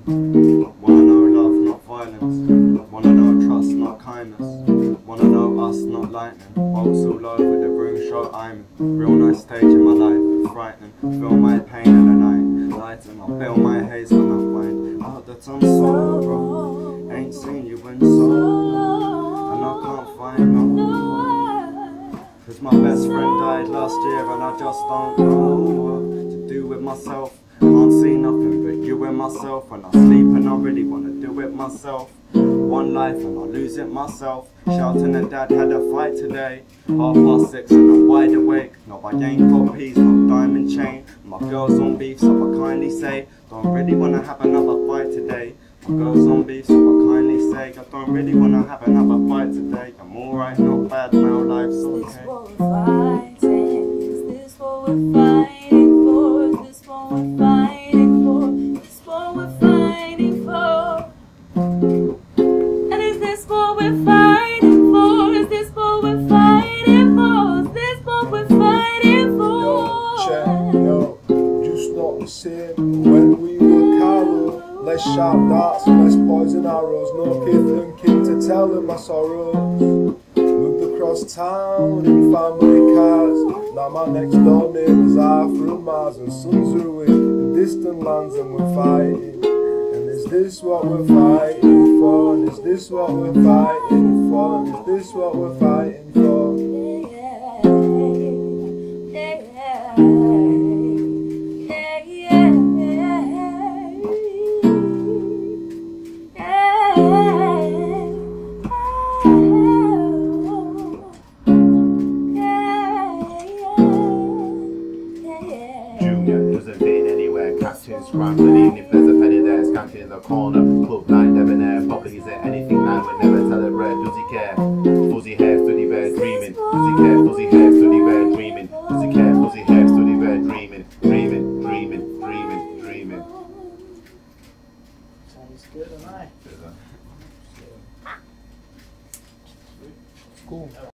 fighting. Wanna know love, not violence. Wanna know trust, not kindness. Wanna know us, not lightning. Bolts all over the room, show I'm in. Real nice stage in my life, frightening. Feel my pain in the night, lighten. I feel my haze when I find out that I'm sorrow. Ain't seen you in so long, and I can't find no one. Cause my best friend died last year and I just don't know what to do with myself. Can't see nothing but you and myself. When I sleep and I really wanna do it myself. One life and I lose it myself. Shouting at dad, had a fight today. 6:30 and I'm wide awake. No, I ain't got peas, no diamond chain. My girl's on beef, so I kindly say, don't really wanna have another fight today. My girl's on beef, so I kindly say, I don't really wanna have another fight today. I'm alright, not bad, now life's okay. Is this what we're fighting? Is this what we're fighting for? Is this what we're fighting for? Is this what we're fighting for? And is this what we're fighting for? Is this what we're fighting for? Is this what we're fighting for? Yo, check, yo, just not the same. When we were callow, less sharp darts, less poison arrows. No kith and kin to tell them my sorrows. Moved across town in family cars. Now my next door neighbours are from Mars, and sons are away in distant lands, and we're fighting. And is this what we're fighting for? And is this what we're fighting for? And is this what we're fighting for? Junior doesn't fit anywhere, captain scrambling. If there's a penny there, skanking in the corner. Club night, debonair, probably is there anything that would never tell a red. Does he care? Fuzzy hair, study bear, dreaming. Does he care? Fuzzy hair.